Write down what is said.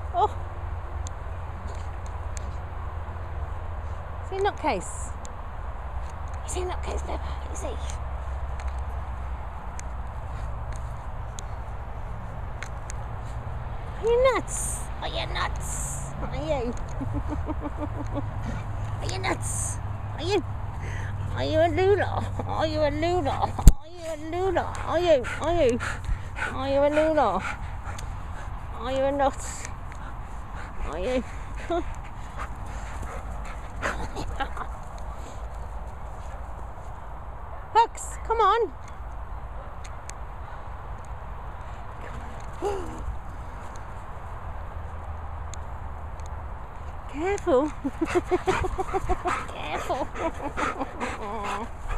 Oh. Is he a nutcase? Is he a nutcase, Peppa? Is he? Are you nuts? Are you nuts? Are you? Are you nuts? Are you? Are you a Lula? Are you a Lula? Are you a Lula? Are you? Are you? Are you a Lula? Are you a nut? Are you? Hux, come on. Careful. Careful.